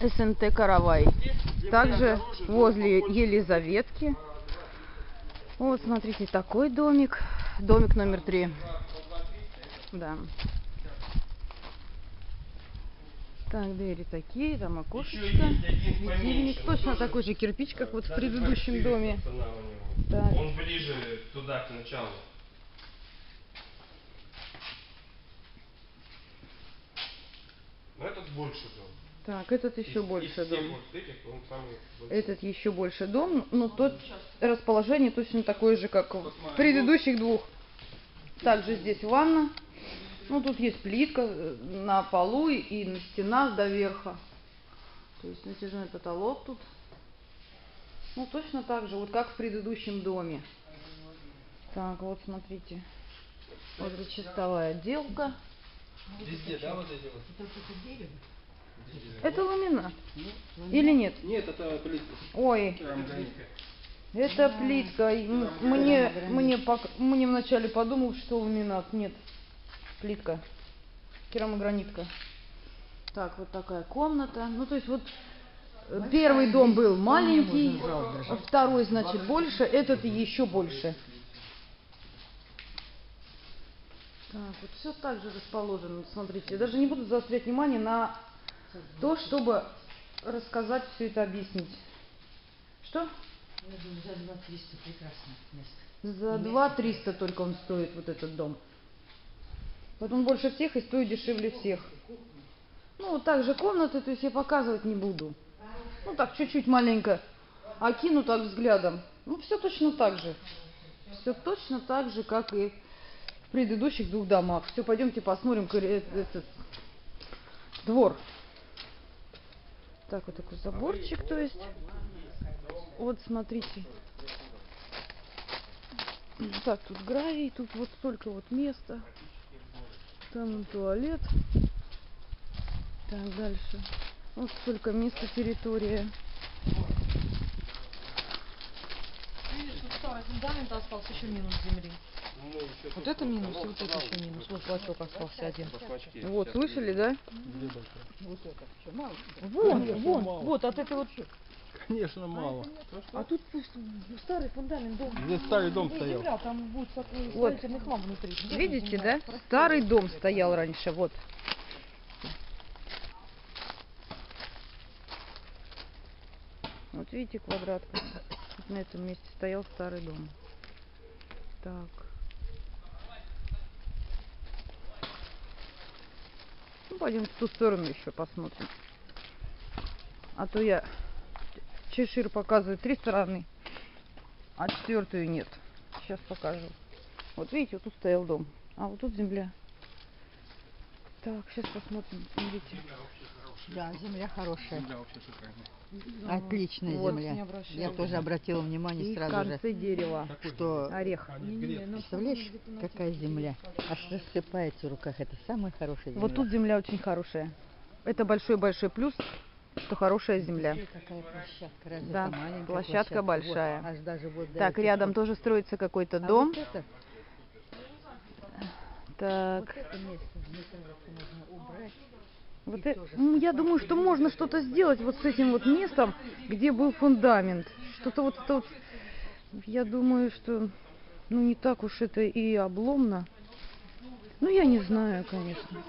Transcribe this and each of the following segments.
СНТ Каравай. Также возле Елизаветки. Вот, смотрите, такой домик. Домик номер 3. Да. Так, двери такие, там окошечко, светильник. Точно такой же кирпич, как вот в предыдущем доме. Так. Он ближе туда, к началу. Но этот больше дом. Так, этот еще больше дом. Вот этих, он самый этот еще больше дом, но тот расположение точно такое же, как в предыдущих двух. Также здесь ванна. Ну, тут есть плитка на полу и на стенах до верха. То есть натяжной потолок тут. Ну, точно так же, вот как в предыдущем доме. Так, вот смотрите. Вот чистовая отделка. Везде, да, вот эти вот? Это ламинат. Или нет? Нет, это плитка. Ой, это плитка. Мне вначале подумал, что ламинат. Нет, плитка. Керамогранитка. Так, вот такая комната. Ну, то есть вот первый дом был маленький, второй, значит, больше, этот еще больше. Так, вот все так же расположено, смотрите. Я даже не буду заострять внимание на то, чтобы рассказать, все это объяснить. Что? Я думаю, за 2300 прекрасное место. За 2300 только он стоит, вот этот дом. Вот он больше всех и стоит дешевле всех. Ну, вот так же комнаты, то есть я показывать не буду. Ну, так, чуть-чуть маленько окину так взглядом. Ну, все точно так же. Все точно так же, как и в предыдущих двух домах. Все, пойдемте посмотрим этот двор. Так, вот такой заборчик, то есть. Вот, смотрите. Так, тут гравий, тут вот столько вот места. Там туалет. Так, дальше. Вот столько места, территория. Видишь, тут старый фундамент остался, еще минус земли. Вот это минус, и вот это еще минус. Вот платок остался один. Вот, слышали, да? Вот это. Что, мало? Вот, от этой вот. Конечно, мало. А тут пусть старый фундамент дом. Здесь старый дом стоял. Земля, там будет такой Вот. строительный хлам внутри. Видите, да? Старый дом стоял раньше, вот. Вот видите, квадратка. Вот на этом месте стоял старый дом. Так. Ну, пойдем в ту сторону еще посмотрим. А то я Чешир показываю 3 стороны, а 4-ю нет. Сейчас покажу. Вот видите, вот тут стоял дом, а вот тут земля. Так, сейчас посмотрим, смотрите. Да, земля хорошая. Земля вообще шикарная. Отличная Вот. земля. Я тоже обратила внимание И в сразу конце же, дерева что, орех. представляешь, какая земля. Аж рассыпается в руках. Это самая хорошая земля. Вот тут земля очень хорошая. Это большой-большой плюс, что хорошая земля. Какая площадка, разве Да, это маленькая площадка большая. Вот, аж даже вот до Так, этих рядом штук. тоже строится какой-то А дом. вот это, Так, вот это место, мне кажется, можно убрать. вот и тоже я думаю, что можно что-то сделать вот с этим вот местом, где был фундамент. Что-то вот тут, я думаю, что ну не так уж это и обломно. Ну я не знаю, конечно.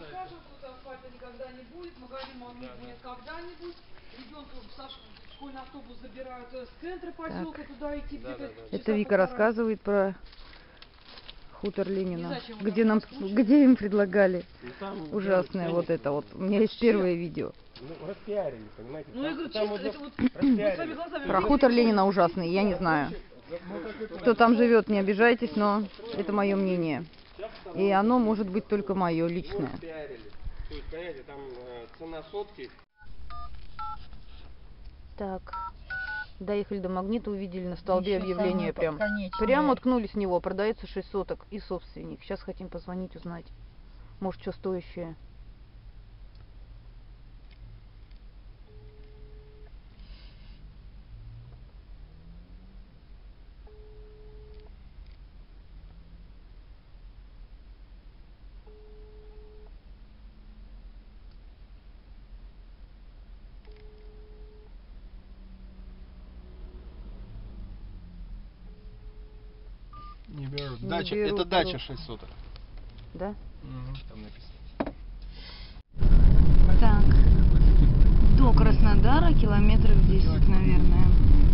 Это Вика рассказывает про хутор Ленина, где им предлагали ужасное вот это вот. У меня есть первое видео. Ну, распиарили, понимаете? Ну, я говорю, чисто это вот распиарили. глазами. Про хутор Ленина ужасный, я не знаю. Кто там живет, не обижайтесь, но это мое мнение. И оно может быть только мое личное. Распиарили. То есть, понимаете, там цена сотки. Так, доехали до Магнита, увидели на столбе Еще объявление самое прям. конечное. Прям уткнулись в него, продается 6 соток и собственник. Сейчас хотим позвонить, узнать. Может, что стоящее. Не берут. Не Дача, берут, это дача берут. 6 соток. Да? Там написано. Так. До Краснодара километров 10, наверное.